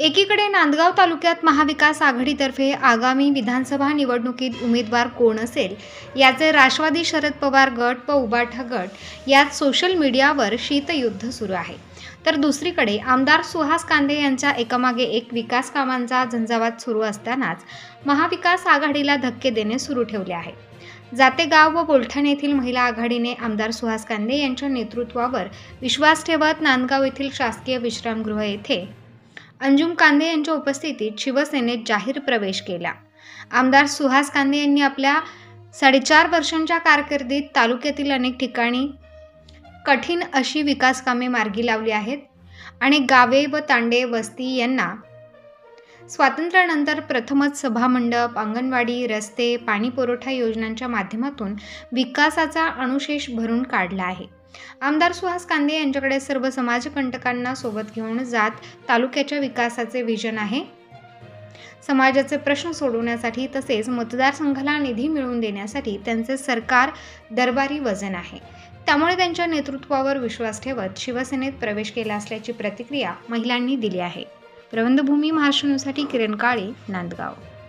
एकीकडे नांदगाव तालुक्यात महाविकास आघाडीतर्फे आगामी विधानसभा निवडणुकीत उमेदवार कोण असेल याचे राष्ट्रवादी शरद पवार गट व उबाठा गट यात सोशल मीडियावर शीतयुद्ध सुरू आहे। तर दुसरीकडे आमदार सुहास कांदे यांच्या एकामागे एक विकास कामांचा झंझावात सुरू असतानाच महाविकास आघाडीला धक्के देणे सुरू ठेवले आहे। जातेगाव व बोलठाण येथील महिला आघाडीने आमदार सुहास कांदे यांच्या नेतृत्वावर विश्वास ठेवत नांदगाव येथील शासकीय विश्रामगृह येथे अंजुम कांदे यांच्या उपस्थितीत शिवसेनेत जाहीर प्रवेश केला। आमदार सुहास कांदे यांनी आपल्या 4.5 वर्षांच्या कारकिर्दीत तालुक्यातील अनेक ठिकाणी कठीण अशी विकास कामे मार्गी लावली आहेत। अनेक गावे व तांडे वस्ती यांना स्वातंत्र्यानंतर प्रथमच सभामंडप, अंगणवाडी, रस्ते, पाणी पुरवठा योजनांच्या माध्यमातून विकासाचा अनुशेष भरून काढला आहे। आमदार सुहास कांदे यांच्याकडे सर्व समाजकंटकांना सोबत घेऊन जात तालुक्याच्या विकासाचे विजन आहे। समाजाचे प्रश्न सोडवण्यासाठी तसेच मतदारसंघाला निधी मिळवून देण्यासाठी त्यांचे सरकार दरबारी वजन आहे। त्यामुळे त्यांच्या नेतृत्वावर विश्वास ठेवत शिवसेनेत प्रवेश केला असल्याची प्रतिक्रिया महिलांनी दिली आहे। प्रबंधभूमी महाराष्ट्र न्यूजसाठी किरण काळे, नांदगाव।